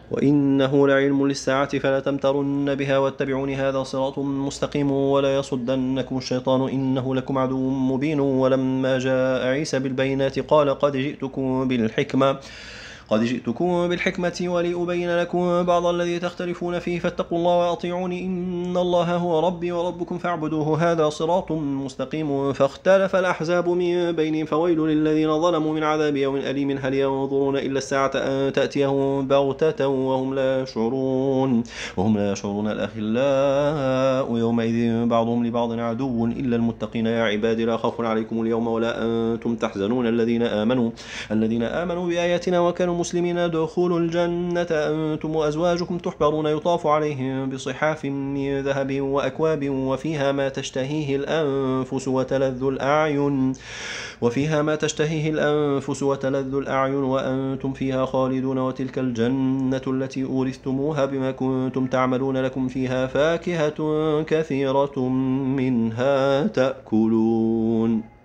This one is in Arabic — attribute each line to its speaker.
Speaker 1: وإنه لعلم للساعة فلا تمترن بها واتبعون هذا صراط مستقيم ولا يصدنكم الشيطان إنه لكم عدو مبين. ولما جاء عيسى بالبينات قال قد جئتكم بالحكمة ولأبين لكم بعض الذي تختلفون فيه فاتقوا الله وأطيعوني إن الله هو ربي وربكم فاعبدوه هذا صراط مستقيم. فاختلف الأحزاب من بينهم فويل للذين ظلموا من عذاب يوم أليم. هل ينظرون إلا الساعة أن تأتيهم بغتة وهم لا يشعرون الأخلاء يومئذ بعضهم لبعض عدو إلا المتقين. يا عبادي لا خوف عليكم اليوم ولا أنتم تحزنون الذين آمنوا بآياتنا وكانوا مسلمين ادخلوا الجنة أنتم وأزواجكم تحبرون يطاف عليهم بصحاف من ذهب وأكواب وفيها ما تشتهيه الأنفس وتلذ الأعين وأنتم فيها خالدون. وتلك الجنة التي أورثتموها بما كنتم تعملون لكم فيها فاكهة كثيرة منها تأكلون.